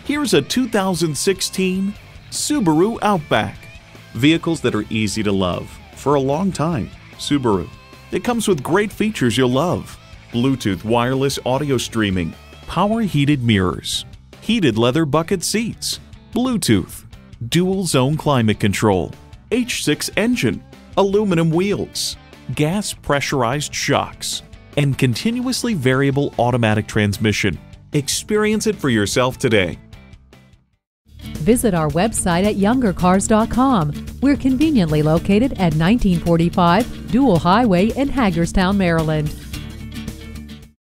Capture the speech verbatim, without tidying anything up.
Here's a two thousand sixteen Subaru Outback. Vehicles that are easy to love for a long time. Subaru. It comes with great features you'll love. Bluetooth wireless audio streaming, power heated mirrors, heated leather bucket seats, Bluetooth, dual zone climate control, H six engine, aluminum wheels, gas pressurized shocks, and continuously variable automatic transmission. Experience it for yourself today. Visit our website at younger cars dot com. We're conveniently located at nineteen forty-five Dual Highway in Hagerstown, Maryland.